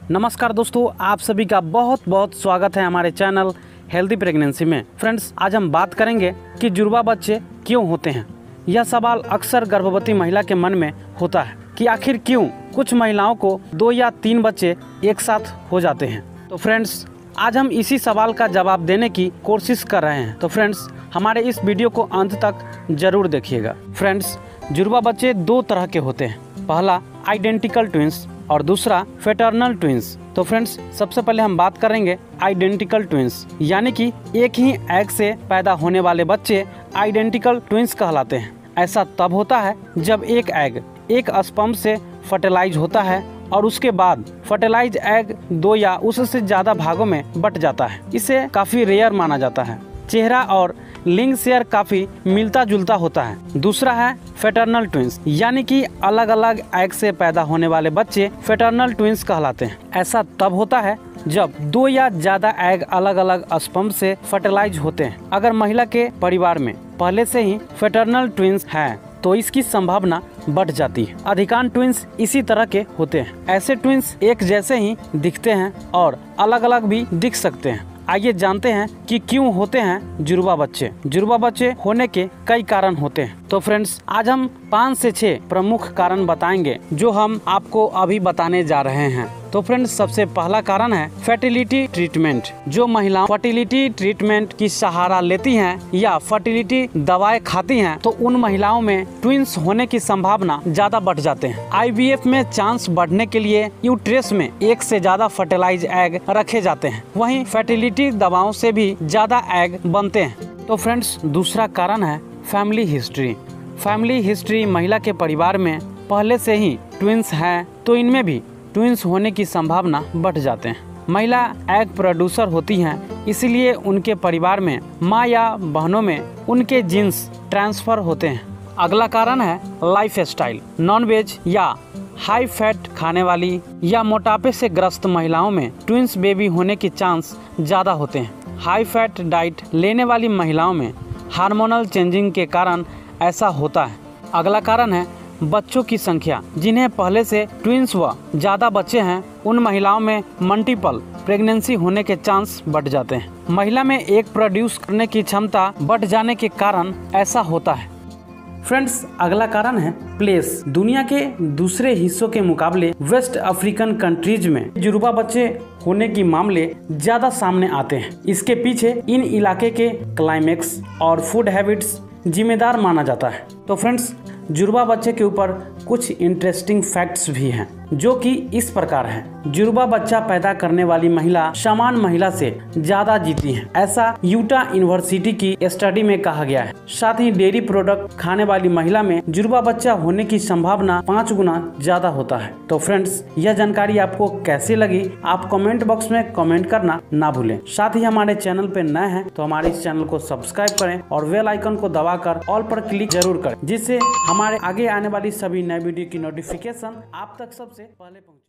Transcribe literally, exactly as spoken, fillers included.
नमस्कार दोस्तों, आप सभी का बहुत बहुत स्वागत है हमारे चैनल हेल्दी प्रेगनेंसी में। फ्रेंड्स, आज हम बात करेंगे कि जुड़वा बच्चे क्यों होते हैं। यह सवाल अक्सर गर्भवती महिला के मन में होता है कि आखिर क्यों कुछ महिलाओं को दो या तीन बच्चे एक साथ हो जाते हैं। तो फ्रेंड्स, आज हम इसी सवाल का जवाब देने की कोशिश कर रहे हैं। तो फ्रेंड्स, हमारे इस वीडियो को अंत तक जरूर देखिएगा। फ्रेंड्स, जुड़वा बच्चे दो तरह के होते हैं। पहला आइडेंटिकल ट्विंस और दूसरा फेटर्नल ट्विंस। तो फ्रेंड्स, सबसे पहले हम बात करेंगे आइडेंटिकल ट्विंस, यानी कि एक ही एग से पैदा होने वाले बच्चे आइडेंटिकल ट्विंस कहलाते हैं। ऐसा तब होता है जब एक एग एक स्पर्म से फर्टिलाइज होता है और उसके बाद फर्टिलाइज एग दो या उससे ज्यादा भागों में बट जाता है। इसे काफी रेयर माना जाता है। चेहरा और लिंग शेयर काफी मिलता जुलता होता है। दूसरा है फेटर्नल ट्विंस, यानी कि अलग अलग एग से पैदा होने वाले बच्चे फेटर्नल ट्विंस कहलाते हैं। ऐसा तब होता है जब दो या ज्यादा एग अलग अलग स्पर्म से फर्टिलाइज होते हैं। अगर महिला के परिवार में पहले से ही फेटर्नल ट्विंस है तो इसकी संभावना बढ़ जाती है। अधिकांश ट्विंस इसी तरह के होते हैं। ऐसे ट्विंस एक जैसे ही दिखते हैं और अलग अलग भी दिख सकते हैं। आइए जानते हैं कि क्यों होते हैं जुड़वा बच्चे। जुड़वा बच्चे होने के कई कारण होते हैं। तो फ्रेंड्स, आज हम पाँच से छह प्रमुख कारण बताएंगे जो हम आपको अभी बताने जा रहे हैं। तो फ्रेंड्स, सबसे पहला कारण है फर्टिलिटी ट्रीटमेंट। जो महिला फर्टिलिटी ट्रीटमेंट की सहारा लेती हैं या फर्टिलिटी दवाएं खाती हैं तो उन महिलाओं में ट्विंस होने की संभावना ज्यादा बढ़ जाते हैं। आई वी एफ में चांस बढ़ने के लिए यूट्रस में एक से ज्यादा फर्टिलाइज एग रखे जाते हैं। वहीं फर्टिलिटी दवाओं से भी ज्यादा एग बनते हैं। तो फ्रेंड्स, दूसरा कारण है फैमिली हिस्ट्री। फैमिली हिस्ट्री महिला के परिवार में पहले से ही ट्विंस हैं तो इनमें भी ट्विंस होने की संभावना बढ़ जाते हैं। महिला एग प्रोड्यूसर होती हैं, इसलिए उनके परिवार में माँ या बहनों में उनके जीन्स ट्रांसफर होते हैं। अगला कारण है लाइफ स्टाइल। नॉन वेज या हाई फैट खाने वाली या मोटापे से ग्रस्त महिलाओं में ट्विंस बेबी होने के चांस ज़्यादा होते हैं। हाई फैट डाइट लेने वाली महिलाओं में हार्मोनल चेंजिंग के कारण ऐसा होता है। अगला कारण है बच्चों की संख्या। जिन्हें पहले से ट्विंस व ज्यादा बच्चे हैं उन महिलाओं में मल्टीपल प्रेगनेंसी होने के चांस बढ़ जाते हैं। महिला में एक प्रोड्यूस करने की क्षमता बढ़ जाने के कारण ऐसा होता है। फ्रेंड्स, अगला कारण है प्लेस। दुनिया के दूसरे हिस्सों के मुकाबले वेस्ट अफ्रीकन कंट्रीज में जुड़वा बच्चे होने की मामले ज्यादा सामने आते हैं। इसके पीछे इन इलाके के क्लाइमेक्स और फूड हैबिट्स जिम्मेदार माना जाता है। तो फ्रेंड्स, जुड़वा बच्चे के ऊपर कुछ इंटरेस्टिंग फैक्ट्स भी हैं जो कि इस प्रकार है। जुड़वा बच्चा पैदा करने वाली महिला समान महिला से ज्यादा जीती हैं। ऐसा यूटा यूनिवर्सिटी की स्टडी में कहा गया है। साथ ही डेयरी प्रोडक्ट खाने वाली महिला में जुड़वा बच्चा होने की संभावना पाँच गुना ज्यादा होता है। तो फ्रेंड्स, यह जानकारी आपको कैसी लगी आप कमेंट बॉक्स में कमेंट करना ना भूलें। साथ ही हमारे चैनल पे नए हैं तो हमारे इस चैनल को सब्सक्राइब करें और बेल आइकन को दबाकर ऑल पर क्लिक जरूर करें, जिससे हमारे आगे आने वाली सभी नए वीडियो की नोटिफिकेशन आप तक सबसे पहले पहुंचे।